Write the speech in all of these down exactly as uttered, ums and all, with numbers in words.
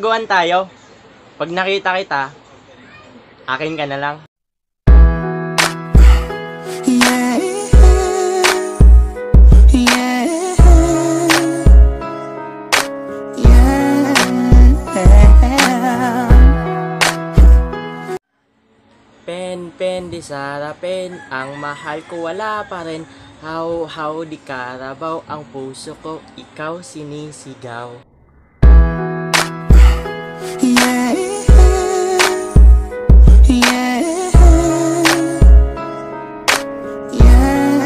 Magkakaguan tayo. Pag nakita kita, akin ka na lang. Yeah, yeah, yeah. Pen, pen, di sarapin. Ang mahal ko wala pa rin. How, how, di karabaw. Ang puso ko, ikaw sinisigaw. Yeah, yeah, yeah.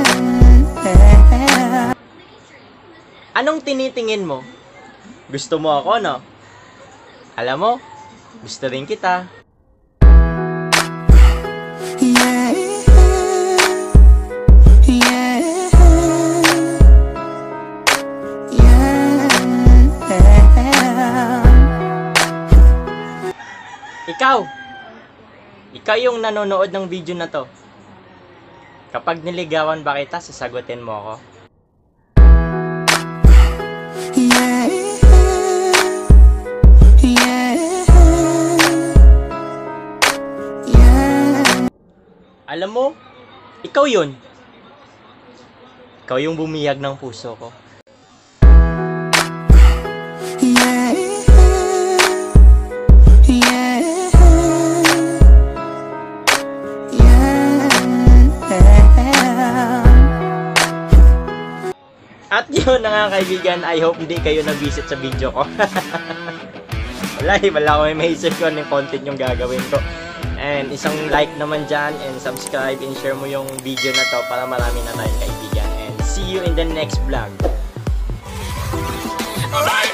Anong tinitingin mo? Gusto mo ako, no? Alam mo, gusto rin kita. Yeah, yeah, yeah. Ikaw! Ikaw yung nanonood ng video na to. Kapag niligawan ba kita, sasagutin mo ako? Yeah, yeah, yeah. Alam mo, ikaw yun. Ikaw yung bumiyag ng puso ko. Yeah, yeah, yeah. At yun na nga kaibigan, I hope hindi kayo nag-visit sa video ko. Wala, wala ko may maisip ko anong content yung gagawin ko. And isang like naman dyan, and subscribe, and share mo yung video na to para marami na tayong kaibigan. And see you in the next vlog. Alright.